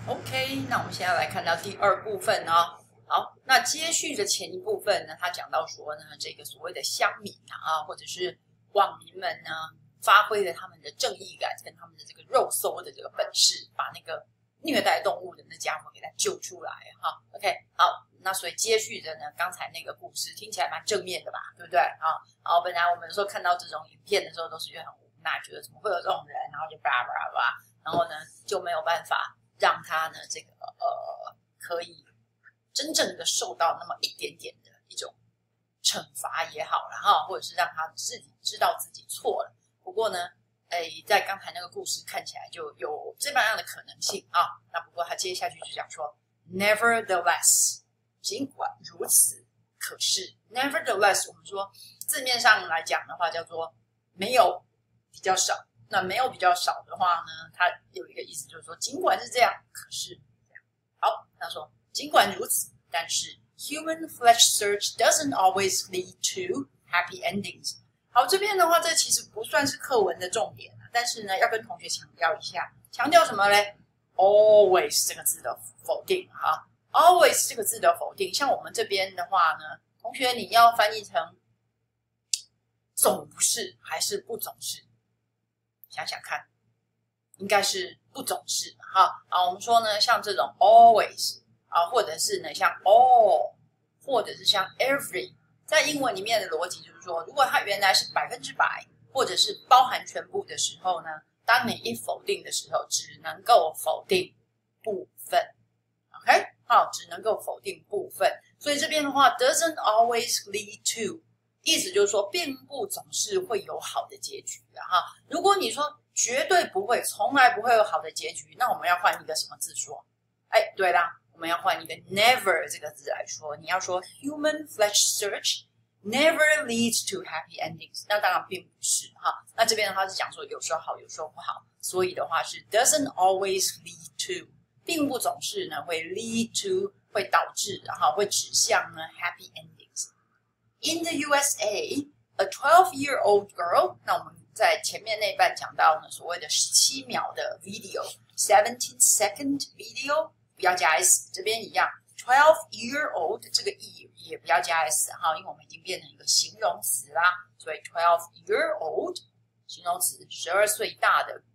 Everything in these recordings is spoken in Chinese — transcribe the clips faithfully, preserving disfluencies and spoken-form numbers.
OK，那我们现在来看到第二部分哦。好，那接续着前一部分呢，他讲到说呢，这个所谓的乡民啊，或者是网民们呢，发挥了他们的正义感跟他们的这个肉搜的这个本事，把那个虐待动物的那家伙给他救出来哈。OK， 好，那所以接续着呢，刚才那个故事听起来蛮正面的吧，对不对啊？好，本来我们说看到这种影片的时候，都是觉得很无奈，觉得怎么会有这种人，然后就叭叭叭，然后呢就没有办法让他呢这个呃可以真正的受到那么一点点的一种惩罚也好了哈，或者是让他自己知道自己错了。不过呢，哎，在刚才那个故事看起来就有这么样的可能性啊。那不过他接下去就讲说 ，nevertheless， 尽管如此，可是 nevertheless， 我们说字面上来讲的话叫做没有比较少。那没有比较少的话呢，它有一个意思就是说，尽管是这样，可是这样。好，他说。尽管如此，但是 human flesh search doesn't always lead to happy endings。好，这边的话，这其实不算是课文的重点，但是呢，要跟同学强调一下，强调什么嘞 ？always 这个字的否定哈 ，always 这个字的否定，像我们这边的话呢，同学你要翻译成总不是还是不总是？想想看，应该是不总是哈。好，我们说呢，像这种 always。啊，或者是呢，像 all， 或者是像 every， 在英文里面的逻辑就是说，如果它原来是百分之百，或者是包含全部的时候呢，当你一否定的时候，只能够否定部分 ，OK， 好，只能够否定部分。所以这边的话 ，doesn't always lead to， 意思就是说，并不总是会有好的结局的哈。如果你说绝对不会，从来不会有好的结局，那我们要换一个什么字说？哎，对啦。我们要换一个 never 这个字来说，你要说 human flesh search never leads to happy endings， 那当然并不是哈。那这边的话是讲说有时候好，有时候不好，所以的话是 doesn't always lead to， 并不总是呢会 lead to 会导致，然后会指向呢 happy endings。In the U S A, a twelve-year-old girl， 那我们在前面那半讲到呢所谓的十七秒的 video，seventeen second video。不要加 s， 这边一样 ，twelve year old 这个 e 也不要加 s 哈，因为我们已经变成一个形容词啦，所以 twelve year old 形容词，十二岁大的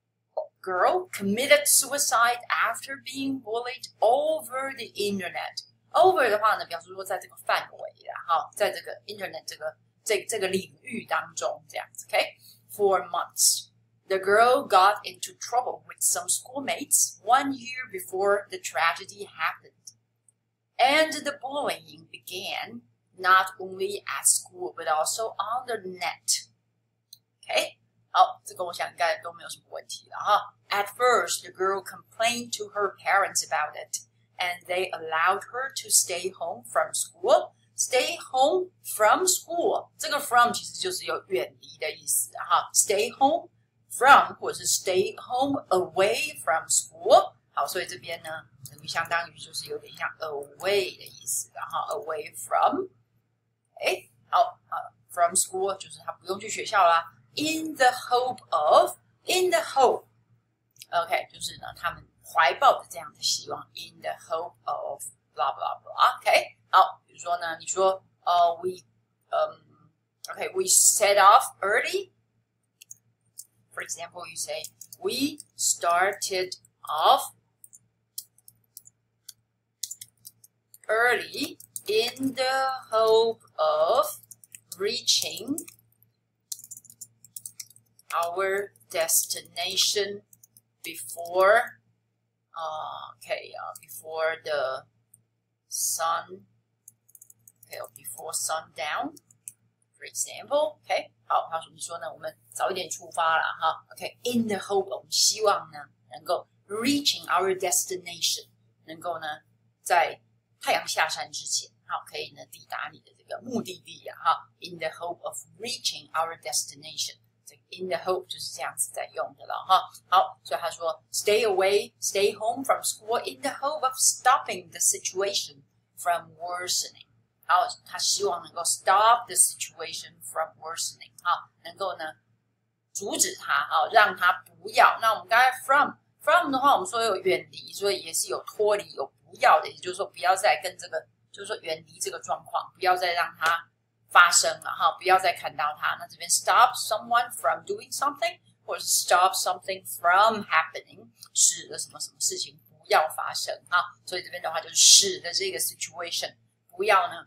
girl committed suicide after being bullied over the internet。over 的话呢，表示说在这个范围啦，哈，在这个 internet 这个这这个领域当中这样子 ，OK，for months。The girl got into trouble with some schoolmates one year before the tragedy happened. And the bullying began not only at school, but also on the net. Okay? 好，这个我想应该都没有什么问题了哈。At first, the girl complained to her parents about it, and they allowed her to stay home from school. Stay home from school. 这个 from 其实就是有远离的意思哈。Stay home.From 或者是 stay home away from school， 好，所以这边呢，等于相当于就是有点像 away 的意思，然后 away from， 哎，好啊 ，from school 就是他不用去学校啦。In the hope of，in the hope，OK， 就是呢，他们怀抱着这样的希望 ，in the hope of blah blah blah，OK， 好，比如说呢，你说呃 we， 嗯 ，OK， we set off early。For example, you say, we started off early in the hope of reaching our destination before, uh, okay, uh, before the sun, okay, before sundown.For example, OK， 好，他说你说呢，我们早一点出发了哈 ，OK，in the hope， 我们希望呢能够 reaching our destination， 能够呢在太阳下山之前，好，可以呢抵达你的这个目的地呀哈 ，in the hope of reaching our destination， 这个 in the hope 就是这样子在用的了哈。好，所以他说 stay away, stay home from school in the hope of stopping the situation from worsening。然后他希望能够 stop the situation from worsening， 好，能够呢阻止它，好，让它不要。那我们刚才 from from 的话，我们说有远离，所以也是有脱离、有不要的，也就是说不要再跟这个，就是说远离这个状况，不要再让它发生了哈，不要再看到它。那这边 stop someone from doing something， 或者是 stop something from happening， 使得什么什么事情不要发生哈。所以这边的话就是使得这个 situation 不要呢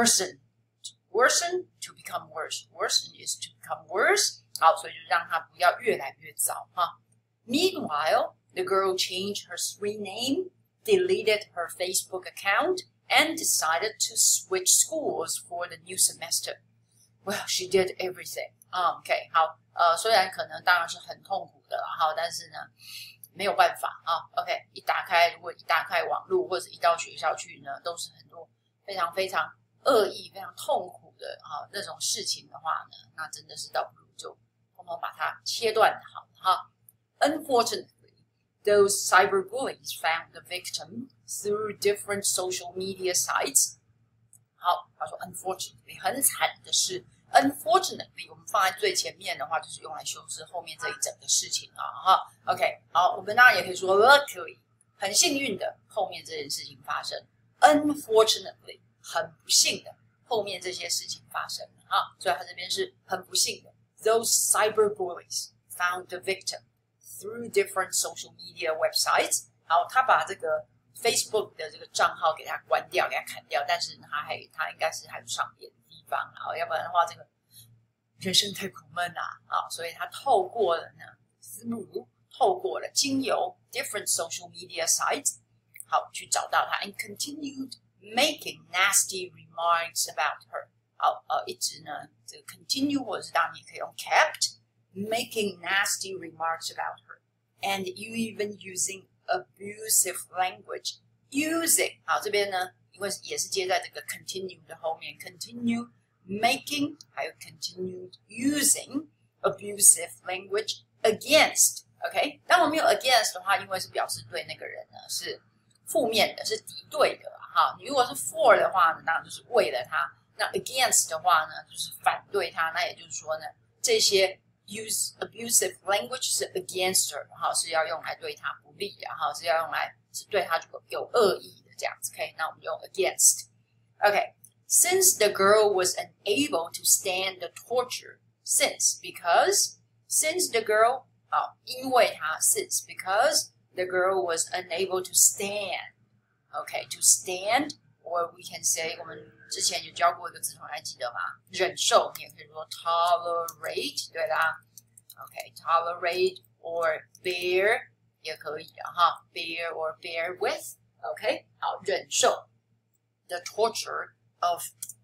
worsen。worsen to become worse. Worsen is to become worse. 好，所以就让它不要越来越糟哈。Meanwhile, the girl changed her screen name, deleted her Facebook account, and decided to switch schools for the new semester. Well, she did everything. OK, 好，呃，虽然可能当然是很痛苦的哈，但是呢，没有办法啊。OK， 一打开，如果一打开网络或者一到学校去呢，都是很多非常非常恶意、非常痛苦的啊那种事情的话呢，那真的是倒不如就通通把它切断好了哈。Unfortunately, those cyber bullies found the victim through different social media sites. 好，他说 unfortunately 很惨的是 unfortunately 我们放在最前面的话，就是用来修饰后面这一整个事情啊哈。OK， 好，我们当然也可以说 luckily 很幸运的后面这件事情发生 ，unfortunately 很不幸的后面这些事情发生了啊，所以他这边是很不幸的。Those cyber bullies found the victim through different social media websites. 好，他把这个 Facebook 的这个账号给他关掉，给他砍掉，但是他还他应该是还不上别的地方啊，要不然的话这个人生太苦闷啦啊，所以他透过了呢 through 透过了经由 different social media sites 好去找到他 and continued making nasty remarks about her 好呃一直呢这个 continue 或者是当然你可以用 kept making nasty remarks about her and you even using abusive language using 好这边呢因为也是接在这个 continue 的后面 continue making 还有 continued using abusive language against OK 当我们用 against 的话因为是表示对那个人呢是负面的是敌对的哈你如果是 for 的话呢当然就是为了他那 against 的话呢就是反对他那也就是说呢这些use abusive language 是 against her 哈是要用来对他不利的哈是要用来是对他有恶意的这样子 OK 那我们用 against OK since the girl was unable to stand the torture since because since the girl 好因为她 since because the girl was unable to stand OK to stand or we can say 我们之前有教过一个字，还记得吗？忍受，你也可以说 tolerate， 对啦。OK， tolerate or bear 也可以的哈 ，bear or bear with。OK， 好，忍受 the torture of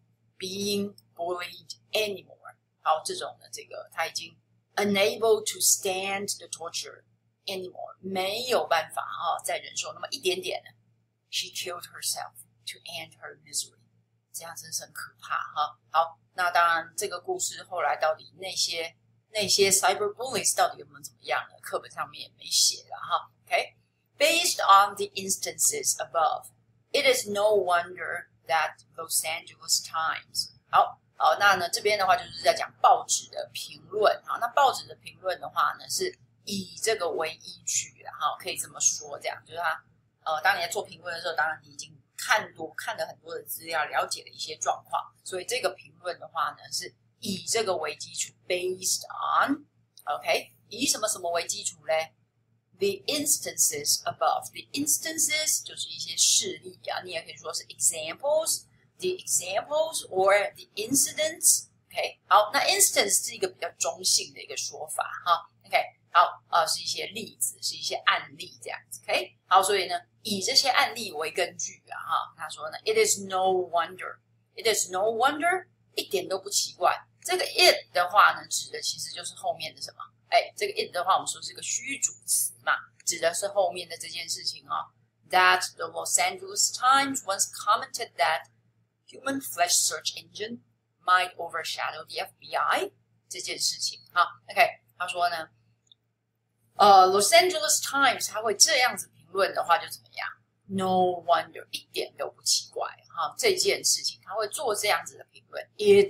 being bullied anymore。好，这种的这个他已经 unable to stand the torture anymore， 没有办法哈再忍受那么一点点呢。She killed herself to end her misery。这样真是很可怕哈。好，那当然这个故事后来到底那些那些 cyber bullies 到底有没有怎么样呢？课本上面也没写了哈。OK， based on the instances above, it is no wonder that Los Angeles Times 好好，那呢这边的话就是在讲报纸的评论好，那报纸的评论的话呢是以这个为依据的哈，可以这么说，这样就是他呃，当你在做评论的时候，当然你已经看多看了很多的资料，了解了一些状况，所以这个评论的话呢，是以这个为基础 ，based on， OK， 以什么什么为基础嘞 ？The instances above，the instances 就是一些事例啊，你也可以说是 examples，the examples or the incidents，OK， 好，那 instance 是一个比较中性的一个说法哈 ，OK， 好，呃，是一些例子，是一些案例这样子 ，OK， 好，所以呢。以这些案例为根据啊，哈，他说呢 ，It is no wonder, it is no wonder， 一点都不奇怪。这个 it 的话呢，指的其实就是后面的什么？哎，这个 it 的话，我们说是个虚主词嘛，指的是后面的这件事情哦。That the Los Angeles Times once commented that human flesh search engine might overshadow the F B I 这件事情，哈 ，OK， 他说呢，呃 ，Los Angeles Times 他会这样子。论的话就怎么样 ？No wonder， 一点都不奇怪哈。这件事情他会做这样子的评论 ，It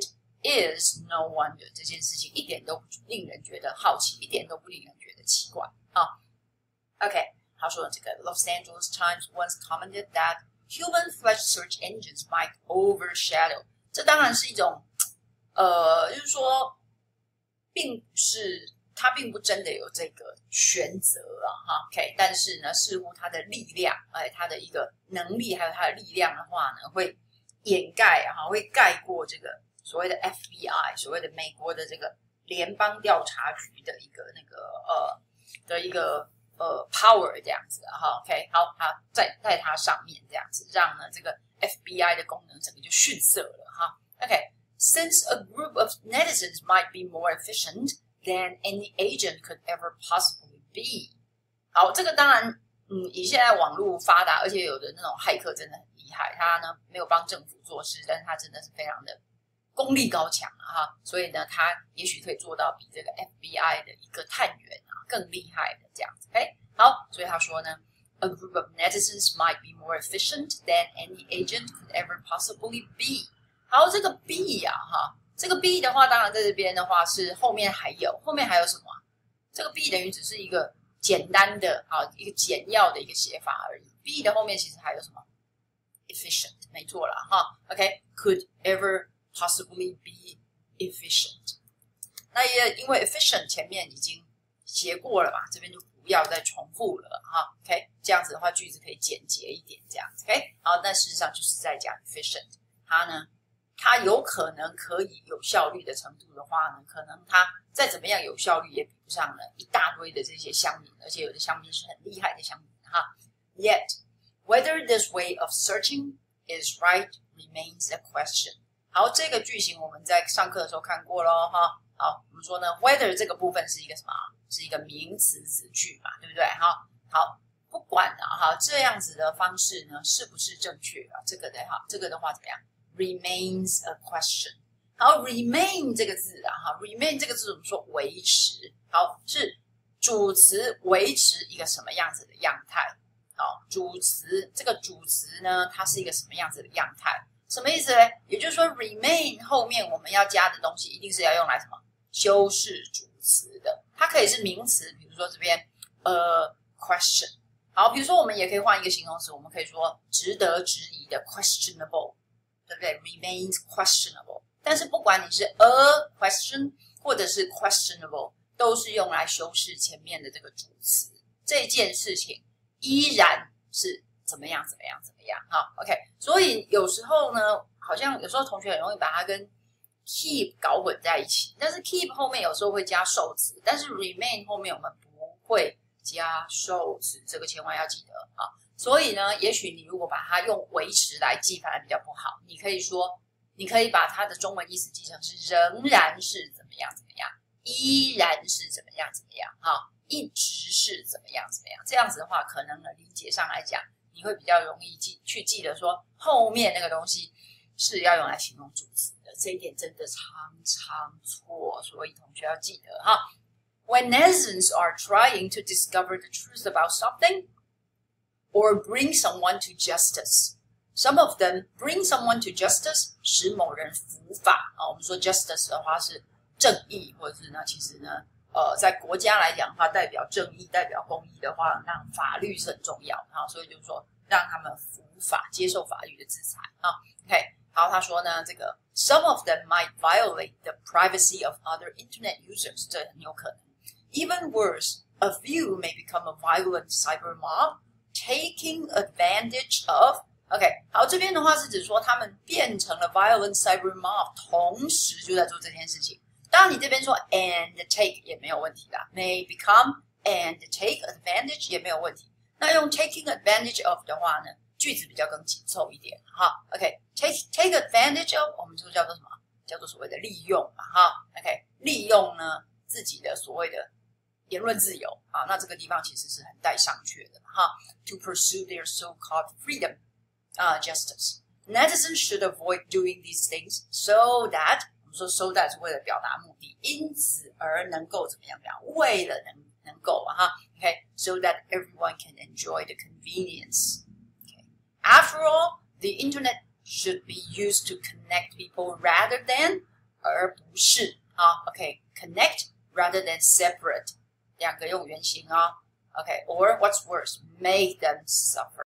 is no wonder， 这件事情一点都不令人觉得好奇，一点都不令人觉得奇怪啊。 OK， 他说这个 Los Angeles Times once commented that human flash search engines might overshadow。这当然是一种，呃，就是说，并不是他并不真的有这个选择啊，哈 ，OK， 但是呢，似乎他的力量，哎，他的一个能力还有他的力量的话呢，会掩盖啊，会盖过这个所谓的 F B I， 所谓的美国的这个联邦调查局的一个那个呃的一个呃 power 这样子啊，哈 ，OK， 好，好，在在它上面这样子，让呢这个 F B I 的功能整个就逊色了哈 ，OK。Since a group of netizens might be more efficient than any agent could ever possibly be， 好，这个当然，嗯，以现在网络发达，而且有的那种骇客真的很厉害，他呢没有帮政府做事，但是他真的是非常的功力高强啊，哈，所以呢，他也许可以做到比这个 F B I 的一个探员啊更厉害的这样子 ，OK， 好，所以他说呢 ，a group of netizens might be more efficient than any agent could ever possibly be。好，这个 be 啊，哈，这个 be 的话，当然在这边的话是后面还有，后面还有什么？这个 be 等于只是一个简单的啊，一个简要的一个写法而已。be 的后面其实还有什么 ？efficient， 没错啦，哈 ，OK，could ever possibly be efficient。那也因为 efficient 前面已经写过了嘛，这边就不要再重复了哈 ，OK， 这样子的话句子可以简洁一点，这样子 ，OK， 好，那事实上就是在讲 efficient， 它呢。它有可能可以有效率的程度的话呢，可能它再怎么样有效率也比不上呢一大堆的这些乡民，而且有的乡民是很厉害的乡民哈。Yet, whether this way of searching is right remains a question。好，这个句型我们在上课的时候看过咯哈。好，我们说呢 ，whether 这个部分是一个什么？是一个名词子句嘛，对不对？哈，好，不管啊哈，这样子的方式呢是不是正确啊？这个的哈，这个的话怎么样？ Remains a question。好 ，remain 这个字啊，哈 ，remain 这个字我们说维持，好是主词维持一个什么样子的样态？好，主词这个主词呢，它是一个什么样子的样态？什么意思呢？也就是说 ，remain 后面我们要加的东西一定是要用来什么修饰主词的？它可以是名词，比如说这边呃 question。好，比如说我们也可以换一个形容词，我们可以说值得质疑的 questionable。对不对 ？Remains questionable。但是不管你是 a question 或者是 questionable， 都是用来修饰前面的这个主词。这件事情依然是怎么样怎么样怎么样？好 ，OK。所以有时候呢，好像有时候同学很容易把它跟 keep 搞混在一起。但是 keep 后面有时候会加受词，但是 remain 后面我们不会加受词，这个千万要记得啊。所以呢，也许你如果把它用维持来记，反而比较不好。你可以说，你可以把它的中文意思记成是仍然是怎么样怎么样，依然是怎么样怎么样，哈，一直是怎么样怎么样。这样子的话，可能呢理解上来讲，你会比较容易记去记得说后面那个东西是要用来形容主词的。这一点真的常常错，所以同学要记得哈。When netizens are trying to discover the truth about something, or bring someone to justice. Some of them bring someone to justice， 使某人伏法啊。我们说 justice 的话是正义，或者是呢，其实呢，呃，在国家来讲的话，代表正义、代表公义的话，那法律是很重要的哈。所以就是说，让他们伏法，接受法律的制裁啊。OK， 好，他说呢，这个 some of them might violate the privacy of other internet users， 这很有可能。Even worse, a few may become a violent cyber mob。Taking advantage of OK， 好，这边的话是指说他们变成了 violent cyber mob， 同时就在做这件事情。当然，你这边说 and take 也没有问题啦 ，may become and take advantage 也没有问题。那用 taking advantage of 的话呢，句子比较更紧凑一点哈。OK，take take advantage of 我们就叫做什么？叫做所谓的利用嘛哈。OK， 利用呢自己的所谓的言论自由啊，那这个地方其实是很带上去的哈。To pursue their so-called freedom, uh, justice. Netizens should avoid doing these things so that 我们说 so that 是为了表达目的，因此而能够怎么样？为了能能够啊哈 ，OK, so that everyone can enjoy the convenience. Okay. After all, the internet should be used to connect people rather than 而不是啊 ，OK, connect rather than separate. 两个用原形啊、 Okay, or what's worse, made them suffer.